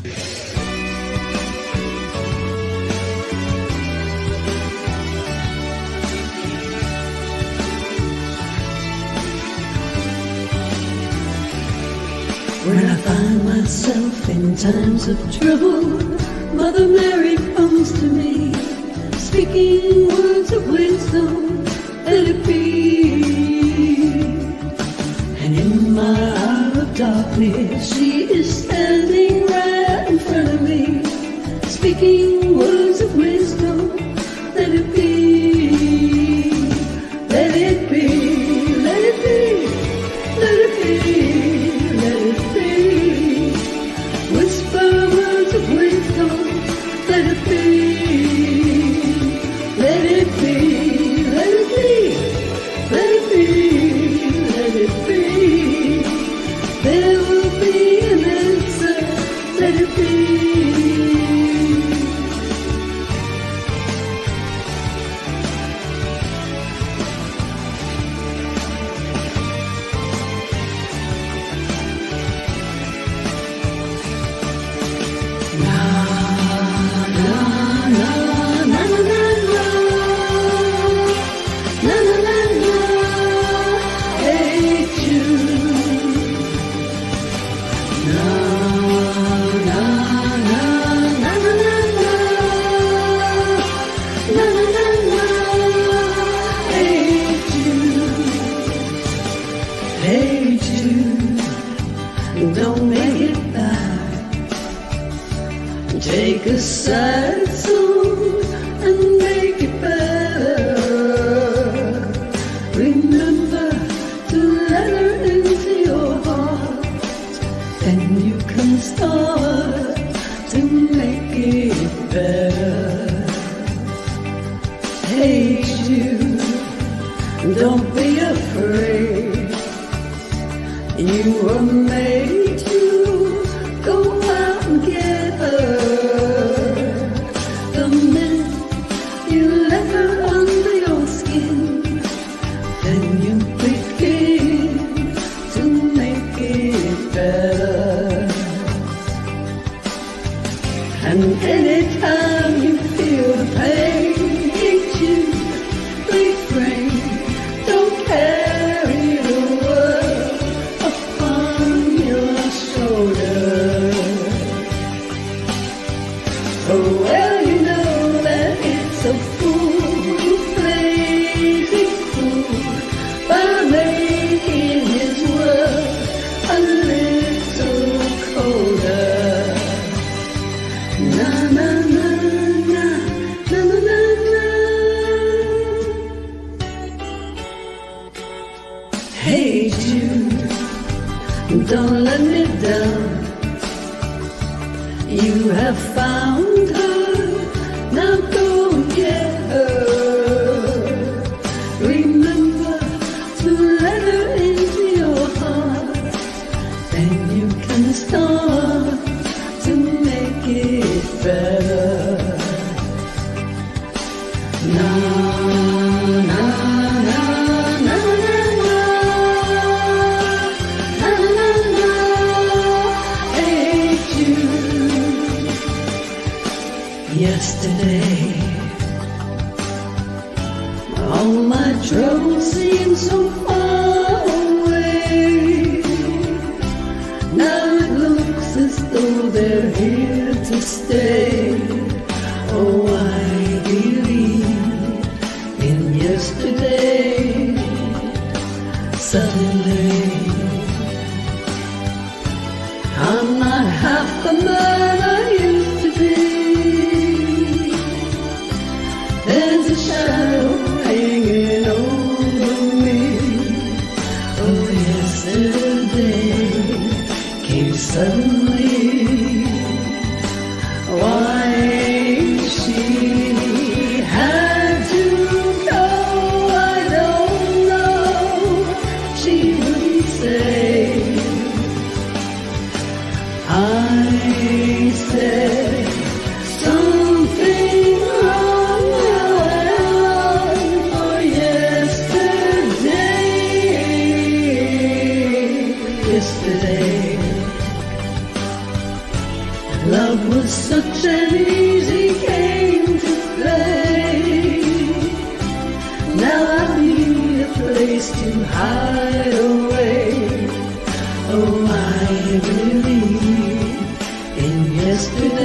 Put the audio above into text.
When I find myself in times of trouble, Mother Mary comes to me, speaking words of wisdom, let it be. And in my hour of darkness, she is standing right in front of me, speaking words of wisdom, let it be. Let it be, let it be, let it be. Whisper words of wisdom, let it be, let it be, let it be, let it be, let it be. There will be an answer, let it be. Hey Jude, don't make it bad. Take a sad song and make it better. Remember to let her into your heart, then you can start to make it better. Hey Jude, don't be afraid. You were made to go out and get her. The minute you let her under your skin, then you begin to make it better. And anytime you feel the pain, you refrain. Don't carry the world upon your shoulder. Oh, well, you know that it's a fool who plays it cool by making his world a little colder. Na na na na na na na na. Hey Jude, don't let me down. You have found her, now go and get her. Remember to let her into your heart, then you can start to make it better. Na na na na na na na na. Hey Jude, yesterday all my troubles seem so far away. Now it looks as though they're here to stay. Oh, I believe in yesterday. Suddenly, I'm not half the man I used to be. There's a shadow hanging over me. Oh, yesterday came suddenly. Why she had to go, I don't know. She wouldn't say. I said something wrong for yesterday. Yesterday, Love was such an easy game to play. Now I need a place to hide away. Oh, I believe in yesterday.